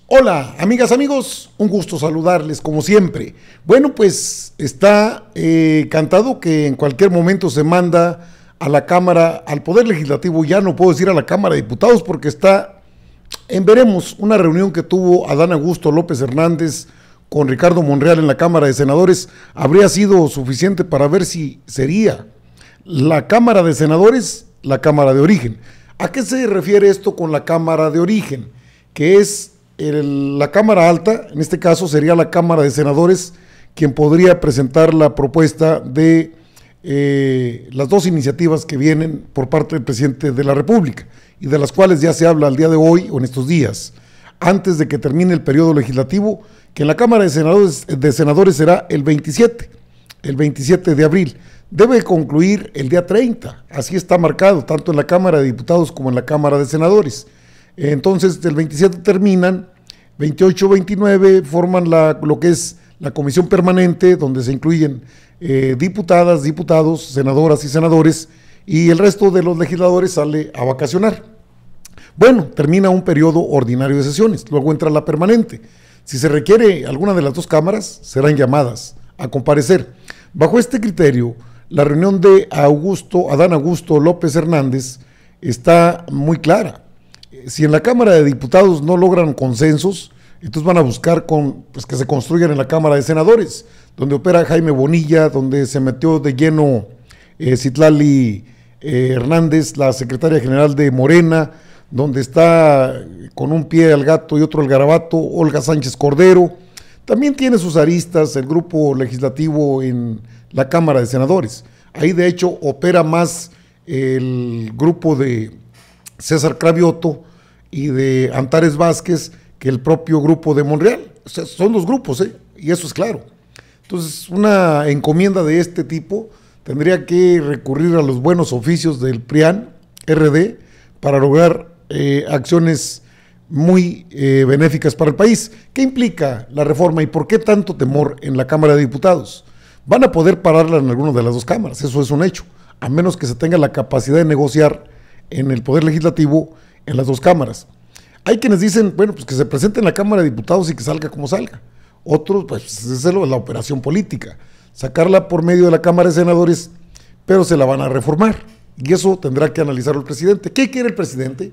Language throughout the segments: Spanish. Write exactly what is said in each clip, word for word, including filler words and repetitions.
Hola, amigas, amigos, un gusto saludarles como siempre. Bueno, pues está eh, cantado que en cualquier momento se manda a la Cámara, al Poder Legislativo, ya no puedo decir a la Cámara de Diputados porque está en veremos una reunión que tuvo Adán Augusto López Hernández con Ricardo Monreal en la Cámara de Senadores, habría sido suficiente para ver si sería la Cámara de Senadores la Cámara de Origen. ¿A qué se refiere esto con la Cámara de Origen? Que es el, la Cámara Alta, en este caso sería la Cámara de Senadores, quien podría presentar la propuesta de eh, las dos iniciativas que vienen por parte del presidente de la República y de las cuales ya se habla al día de hoy o en estos días, antes de que termine el periodo legislativo, que en la Cámara de Senadores, de Senadores será el veintisiete, el veintisiete de abril. Debe concluir el día treinta, así está marcado, tanto en la Cámara de Diputados como en la Cámara de Senadores. Entonces, del veintisiete terminan, veintiocho, veintinueve forman la, lo que es la comisión permanente, donde se incluyen eh, diputadas, diputados, senadoras y senadores, y el resto de los legisladores sale a vacacionar. Bueno, termina un periodo ordinario de sesiones, luego entra la permanente. Si se requiere alguna de las dos cámaras, serán llamadas a comparecer. Bajo este criterio, la reunión de Augusto, Adán Augusto López Hernández está muy clara. Si en la Cámara de Diputados no logran consensos, entonces van a buscar con, pues, que se construyan en la Cámara de Senadores, donde opera Jaime Bonilla, donde se metió de lleno eh, Citlali eh, Hernández, la secretaria general de Morena, donde está con un pie al gato y otro al garabato, Olga Sánchez Cordero. También tiene sus aristas el grupo legislativo en la Cámara de Senadores. Ahí de hecho opera más el grupo de César Cravioto y de Antares Vázquez que el propio grupo de Monreal. O sea, son dos grupos, ¿eh? Y eso es claro. Entonces, una encomienda de este tipo tendría que recurrir a los buenos oficios del PRIAN, R D, para lograr eh, acciones muy eh, benéficas para el país. ¿Qué implica la reforma y por qué tanto temor en la Cámara de Diputados? Van a poder pararla en alguna de las dos cámaras, eso es un hecho, a menos que se tenga la capacidad de negociar en el Poder Legislativo en las dos cámaras. Hay quienes dicen, bueno, pues que se presente en la Cámara de Diputados y que salga como salga. Otros, pues es la operación política, sacarla por medio de la Cámara de Senadores, pero se la van a reformar. Y eso tendrá que analizarlo el presidente. ¿Qué quiere el presidente?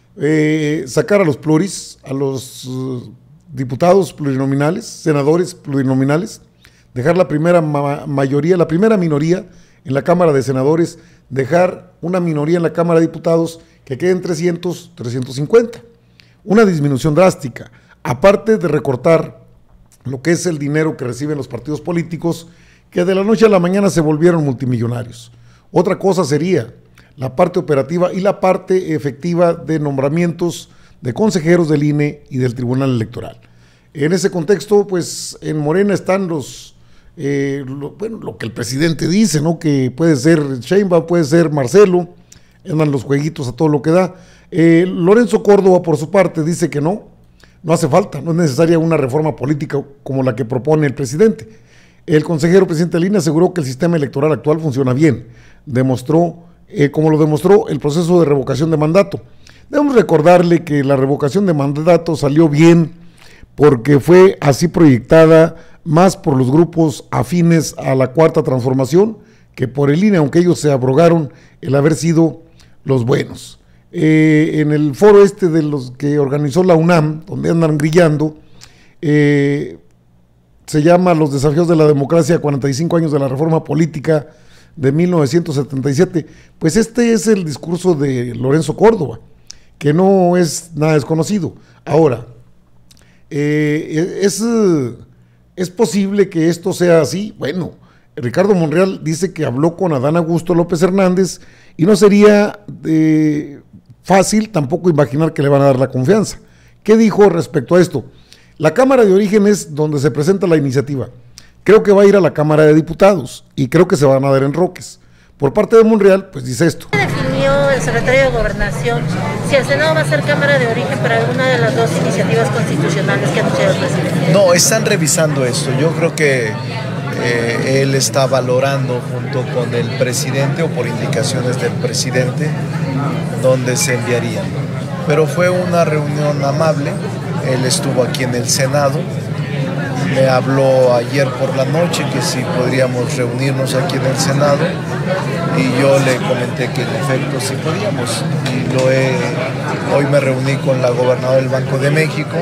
Eh, sacar a los pluris, a los uh, diputados plurinominales, senadores plurinominales, dejar la primera ma mayoría, la primera minoría en la Cámara de Senadores, dejar una minoría en la Cámara de Diputados, que queden trescientos, trescientos cincuenta. Una disminución drástica, aparte de recortar lo que es el dinero que reciben los partidos políticos, que de la noche a la mañana se volvieron multimillonarios. Otra cosa sería la parte operativa y la parte efectiva de nombramientos de consejeros del I N E y del Tribunal Electoral. En ese contexto, pues en Morena están los, eh, lo, bueno, lo que el presidente dice, ¿no? Que puede ser Sheinbaum, puede ser Marcelo, andan los jueguitos a todo lo que da. Eh, Lorenzo Córdoba, por su parte, dice que no, no hace falta, no es necesaria una reforma política como la que propone el presidente. El consejero presidente del I N E aseguró que el sistema electoral actual funciona bien, demostró, eh, como lo demostró el proceso de revocación de mandato. Debemos recordarle que la revocación de mandato salió bien porque fue así proyectada más por los grupos afines a la Cuarta Transformación que por el I N E, aunque ellos se abrogaron el haber sido los buenos. Eh, en el foro este de los que organizó la UNAM, donde andan grillando, eh, se llama Los desafíos de la democracia, cuarenta y cinco años de la reforma política de mil novecientos setenta y siete, pues este es el discurso de Lorenzo Córdoba, que no es nada desconocido. Ahora, eh, es, es posible que esto sea así. Bueno, Ricardo Monreal dice que habló con Adán Augusto López Hernández y no sería eh, fácil tampoco imaginar que le van a dar la confianza. ¿Qué dijo respecto a esto? La Cámara de Origen es donde se presenta la iniciativa. Creo que va a ir a la Cámara de Diputados y creo que se van a dar enroques. Por parte de Monreal, pues dice esto. Definió el secretario de Gobernación si el Senado va a ser Cámara de Origen para alguna de las dos iniciativas constitucionales que ha anunciado el presidente. No, están revisando esto. Yo creo que eh, él está valorando junto con el presidente o por indicaciones del presidente dónde se enviarían. Pero fue una reunión amable. Él estuvo aquí en el Senado. Me habló ayer por la noche que si podríamos reunirnos aquí en el Senado y yo le comenté que en efecto sí podíamos. Y lo he, hoy me reuní con la gobernadora del Banco de México,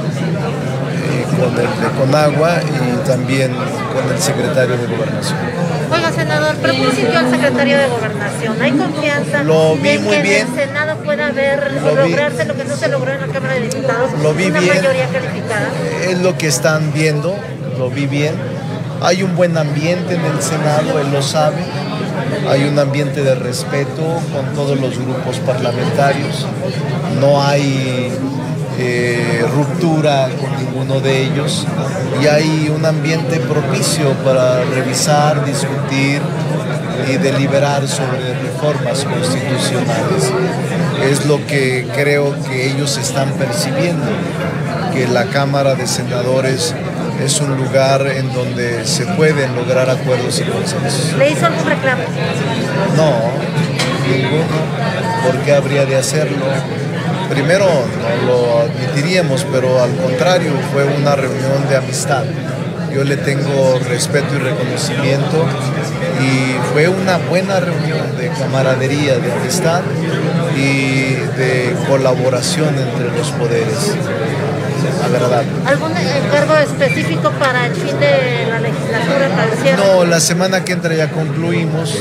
eh, con el de Conagua y también con el secretario de Gobernación. Oiga, senador, pero ¿cómo sintió el secretario de Gobernación? ¿Hay confianza lo vi en muy que bien. en el Senado pueda haber Lo o vi. lograrse lo que no se logró en la Cámara de Diputados? Lo vi una bien. mayoría calificada. Es lo que están viendo, lo vi bien. Hay un buen ambiente en el Senado, él lo sabe. Hay un ambiente de respeto con todos los grupos parlamentarios. No hay eh, ruptura con ninguno de ellos. Y hay un ambiente propicio para revisar, discutir y deliberar sobre reformas constitucionales. Es lo que creo que ellos están percibiendo, que la Cámara de Senadores es un lugar en donde se pueden lograr acuerdos y consensos. ¿Le hizo algún reclamo? No, ninguno. ¿Por qué habría de hacerlo? Primero, no lo admitiríamos, pero al contrario, fue una reunión de amistad. Yo le tengo respeto y reconocimiento y fue una buena reunión de camaradería, de amistad y de colaboración entre los poderes. Agradable. ¿Algún encargo específico para el fin de la legislatura, para el cierre? No, la semana que entra ya concluimos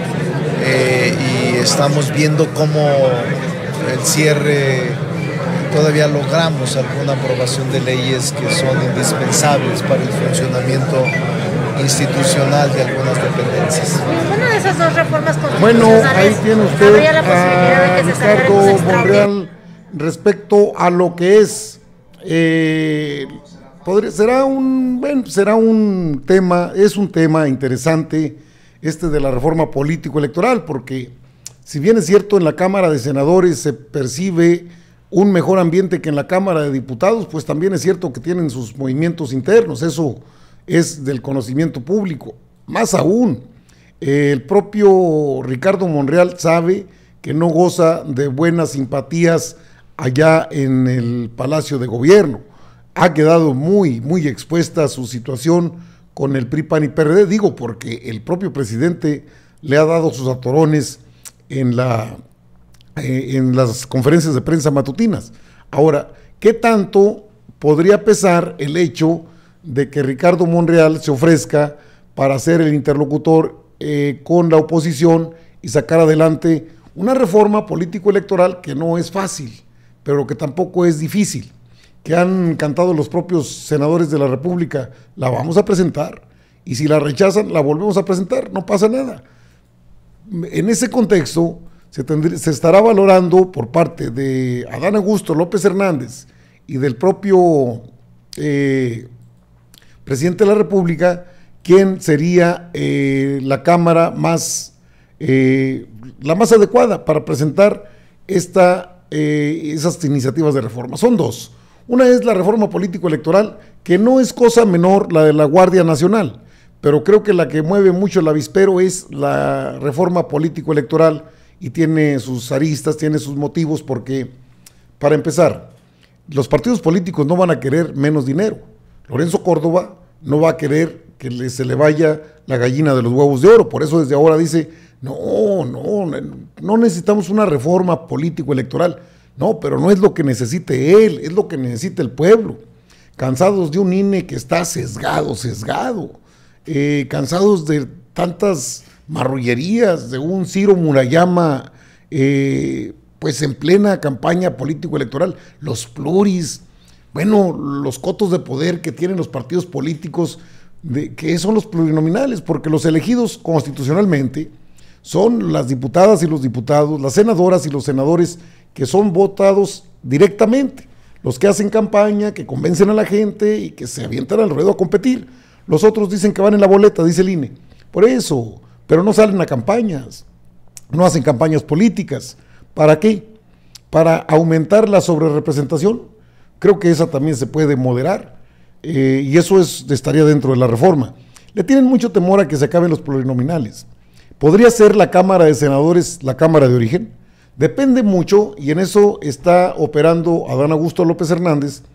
eh, y estamos viendo cómo el cierre, todavía logramos alguna aprobación de leyes que son indispensables para el funcionamiento institucional de algunas dependencias. Ninguna de esas dos reformas Bueno, constitucionales ahí tiene usted habría la posibilidad de a que se sacara Ricardo un extraordinario. Monreal respecto a lo que es eh, podría, será un bueno, será un tema, es un tema interesante este de la reforma político-electoral, porque si bien es cierto en la Cámara de Senadores se percibe un mejor ambiente que en la Cámara de Diputados, pues también es cierto que tienen sus movimientos internos, eso es del conocimiento público. Más aún, eh, el propio Ricardo Monreal sabe que no goza de buenas simpatías allá en el Palacio de Gobierno. Ha quedado muy, muy expuesta su situación con el P R I, P A N y P R D, digo, porque el propio presidente le ha dado sus atorones en, la, eh, en las conferencias de prensa matutinas. Ahora, ¿qué tanto podría pesar el hecho de que Ricardo Monreal se ofrezca para ser el interlocutor eh, con la oposición y sacar adelante una reforma político-electoral que no es fácil, pero que tampoco es difícil, que han cantado los propios senadores de la República? La vamos a presentar, y si la rechazan, la volvemos a presentar, no pasa nada. En ese contexto, se, tendría, se estará valorando por parte de Adán Augusto López Hernández y del propio eh, presidente de la República, quién sería eh, la Cámara más, eh, la más adecuada para presentar esta, eh, esas iniciativas de reforma. Son dos. Una es la reforma político-electoral, que no es cosa menor la de la Guardia Nacional, pero creo que la que mueve mucho el avispero es la reforma político-electoral y tiene sus aristas, tiene sus motivos, porque, para empezar, los partidos políticos no van a querer menos dinero. Lorenzo Córdoba no va a querer que le, se le vaya la gallina de los huevos de oro, por eso desde ahora dice, no, no, no necesitamos una reforma político-electoral. No, pero no es lo que necesite él, es lo que necesita el pueblo. Cansados de un I N E que está sesgado, sesgado, eh, cansados de tantas marrullerías, de un Ciro Murayama, eh, pues en plena campaña político-electoral, los pluris, bueno, los cotos de poder que tienen los partidos políticos, de, que son los plurinominales, porque los elegidos constitucionalmente son las diputadas y los diputados, las senadoras y los senadores que son votados directamente, los que hacen campaña, que convencen a la gente y que se avientan al ruedo a competir. Los otros dicen que van en la boleta, dice el I N E. Por eso, pero no salen a campañas, no hacen campañas políticas. ¿Para qué? Para aumentar la sobrerepresentación. Creo que esa también se puede moderar, eh, y eso es, estaría dentro de la reforma. Le tienen mucho temor a que se acaben los plurinominales. ¿Podría ser la Cámara de Senadores la Cámara de origen? Depende mucho, y en eso está operando Adán Augusto López Hernández,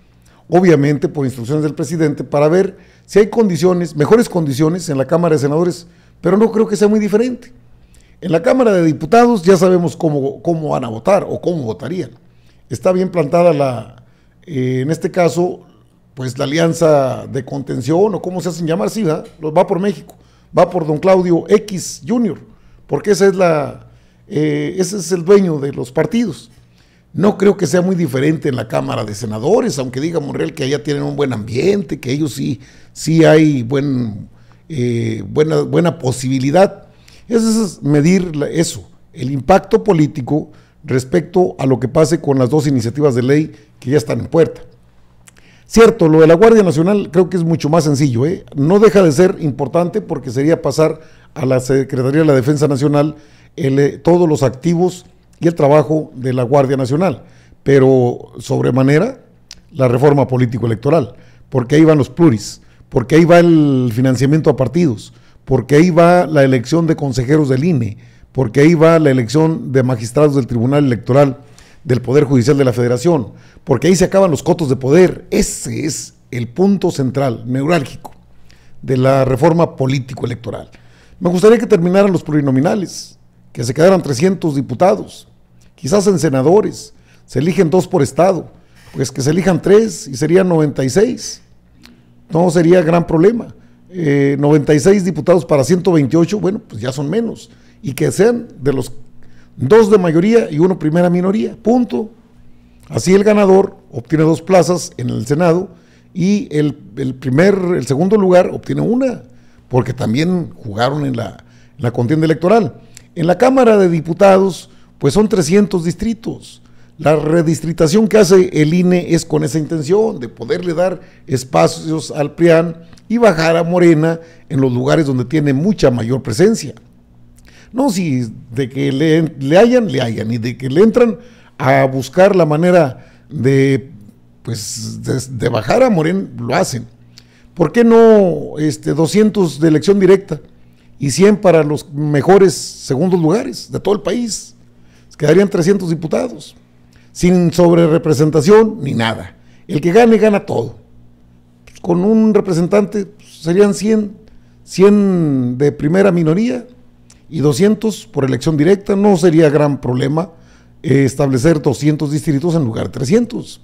obviamente por instrucciones del presidente, para ver si hay condiciones, mejores condiciones en la Cámara de Senadores, pero no creo que sea muy diferente. En la Cámara de Diputados ya sabemos cómo, cómo van a votar o cómo votarían. Está bien plantada la, eh, en este caso, pues la alianza de contención o cómo se hacen llamar, sí, ¿verdad? Va por México, va por don Claudio X junior, porque esa es la, eh, ese es el dueño de los partidos. No creo que sea muy diferente en la Cámara de Senadores, aunque diga Monreal que allá tienen un buen ambiente, que ellos sí, sí hay buen, eh, buena, buena posibilidad. Eso es medir eso, el impacto político respecto a lo que pase con las dos iniciativas de ley que ya están en puerta. Cierto, lo de la Guardia Nacional creo que es mucho más sencillo, ¿eh? No deja de ser importante porque sería pasar a la Secretaría de la Defensa Nacional el, eh, todos los activos y el trabajo de la Guardia Nacional, pero sobremanera la reforma político-electoral, porque ahí van los pluris, porque ahí va el financiamiento a partidos, porque ahí va la elección de consejeros del I N E, porque ahí va la elección de magistrados del Tribunal Electoral del Poder Judicial de la Federación, porque ahí se acaban los cotos de poder. Ese es el punto central, neurálgico, de la reforma político-electoral. Me gustaría que terminaran los plurinominales, que se quedaran trescientos diputados, quizás en senadores, se eligen dos por estado, pues que se elijan tres y serían noventa y seis, no sería gran problema. Eh, noventa y seis diputados para ciento veintiocho, bueno, pues ya son menos, y que sean de los dos de mayoría y uno primera minoría, punto. Así el ganador obtiene dos plazas en el Senado y el, el primer, el segundo lugar obtiene una, porque también jugaron en la, en la contienda electoral. En la Cámara de Diputados, pues son trescientos distritos. La redistritación que hace el I N E es con esa intención de poderle dar espacios al P R I A N y bajar a Morena en los lugares donde tiene mucha mayor presencia. No, si de que le, le hayan, le hayan, y de que le entran a buscar la manera de, pues, de, de bajar a Morena, lo hacen. ¿Por qué no este, doscientos de elección directa y cien para los mejores segundos lugares de todo el país? Quedarían trescientos diputados, sin sobrerepresentación ni nada. El que gane, gana todo. Con un representante pues, serían cien, cien de primera minoría y doscientos por elección directa. No sería gran problema eh, establecer doscientos distritos en lugar de trescientos.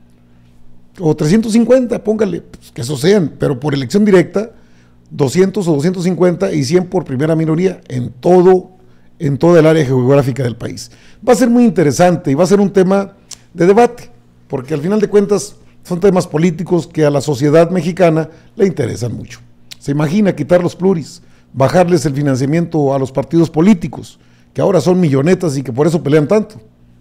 O trescientos cincuenta, póngale, pues, que eso sean, pero por elección directa, doscientos o doscientos cincuenta y cien por primera minoría en todo, en toda el área geográfica del país. Va a ser muy interesante y va a ser un tema de debate, porque al final de cuentas son temas políticos que a la sociedad mexicana le interesan mucho. Se imagina quitar los pluris, bajarles el financiamiento a los partidos políticos, que ahora son millonetas y que por eso pelean tanto.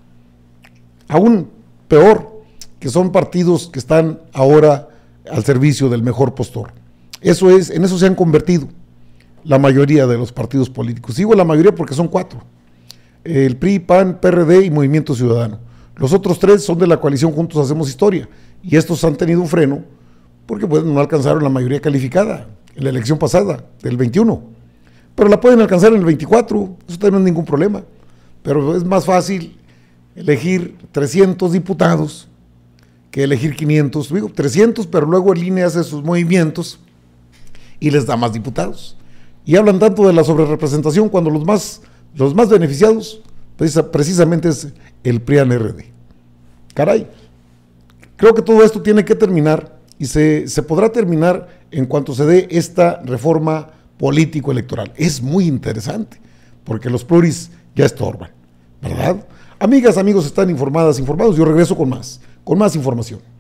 Aún peor, que son partidos que están ahora al servicio del mejor postor. Eso es, en eso se han convertido la mayoría de los partidos políticos. Digo la mayoría porque son cuatro. El P R I, P A N, P R D y Movimiento Ciudadano. Los otros tres son de la coalición Juntos Hacemos Historia. Y estos han tenido un freno porque pues, no alcanzaron la mayoría calificada en la elección pasada, del veintiuno. Pero la pueden alcanzar en el veinticuatro, eso también no es ningún problema. Pero es más fácil elegir trescientos diputados que elegir quinientos. Digo, trescientos, pero luego el I N E hace sus movimientos y les da más diputados. Y hablan tanto de la sobrerepresentación cuando los más, los más beneficiados precisamente es el P R I A N R D. Caray. Creo que todo esto tiene que terminar y se, se podrá terminar en cuanto se dé esta reforma político-electoral. Es muy interesante, porque los pluris ya estorban, ¿verdad? Amigas, amigos, están informadas, informados. Yo regreso con más, con más información.